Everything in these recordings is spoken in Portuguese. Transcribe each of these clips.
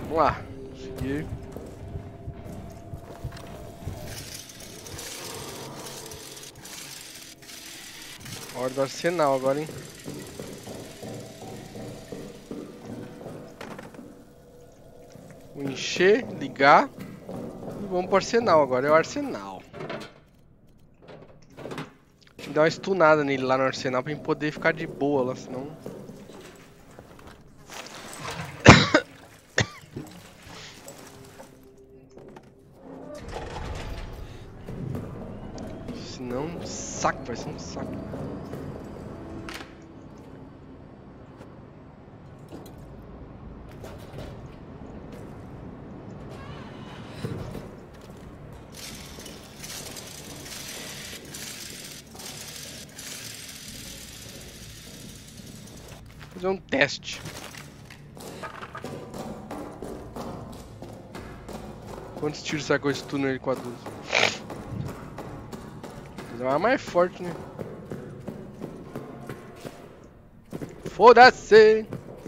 Vamos lá. Seguir. Hora do arsenal agora, hein? Vou encher, ligar. E vamos pro arsenal agora. É o arsenal. Tem que dar uma stunada nele lá no arsenal pra gente poder ficar de boa lá, senão... Senão, um saco, vai ser um saco. Fazer um teste. Quantos tiros será que eu stuno ele com a 12? Mas é uma mais forte, né? Foda-se!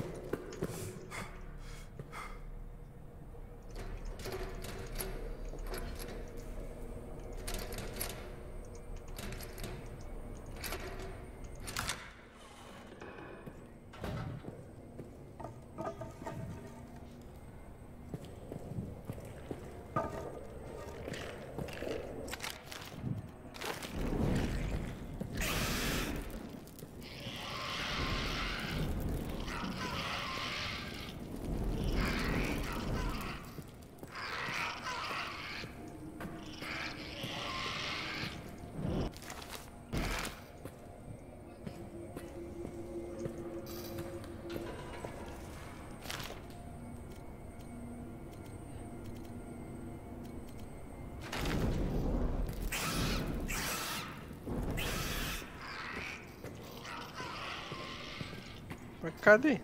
Mas cadê?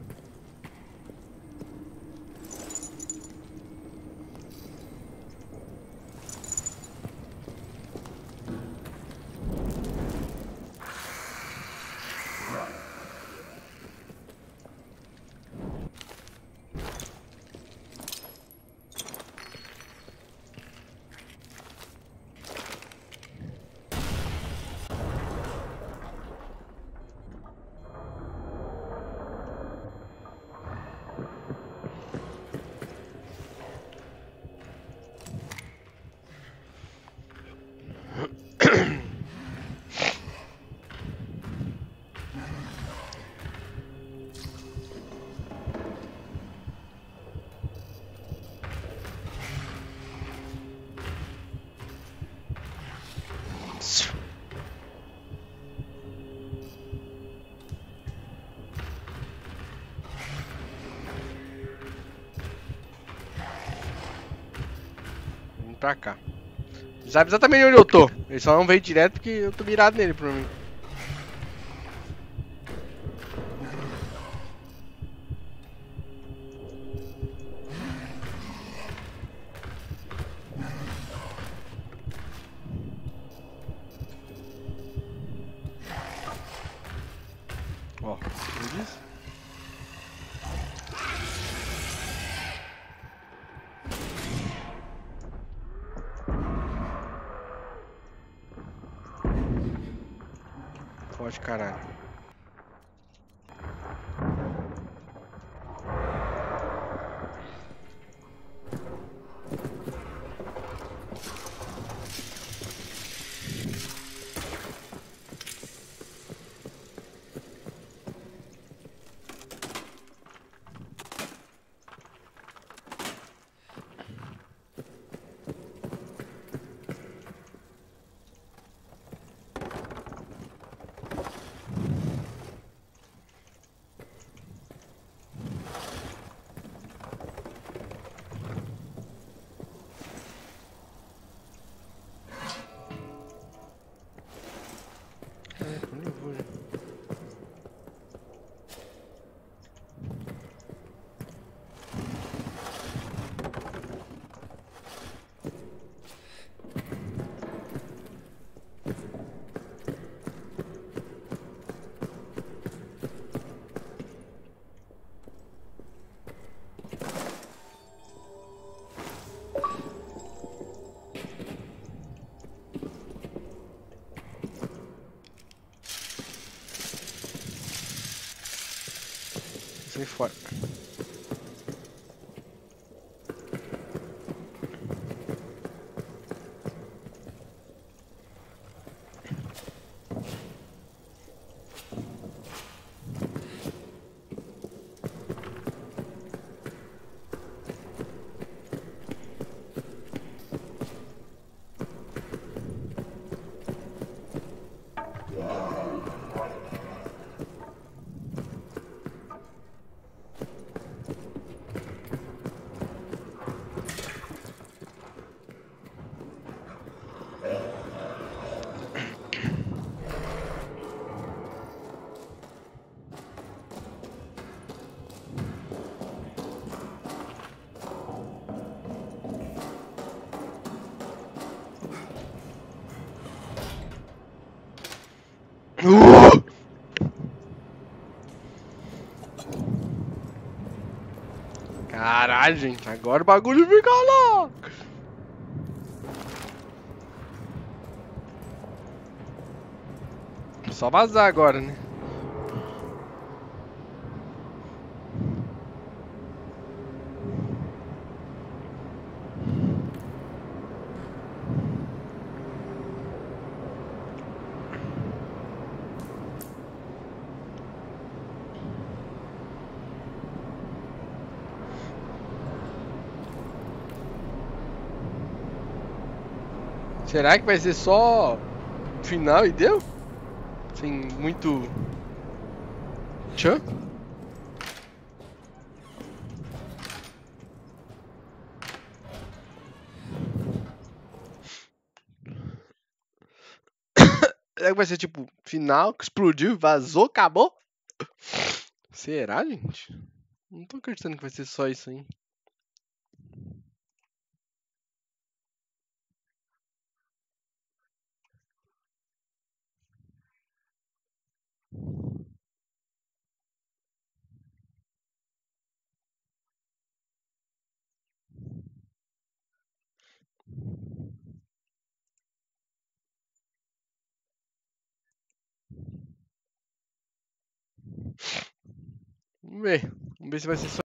Vamos pra cá. Sabe exatamente onde eu tô. Ele só não veio direto porque eu tô mirado nele, pra mim. Ó, como diz? Pode, caralho. Sai fora. Caralho, gente, agora o bagulho fica louco. Só vazar agora, né? Será que vai ser só final e deu? Sem muito tchan? Será que vai ser tipo final, que explodiu, vazou, acabou? Será, gente? Não tô acreditando que vai ser só isso aí. Vamos ver. Vamos ver se vai ser só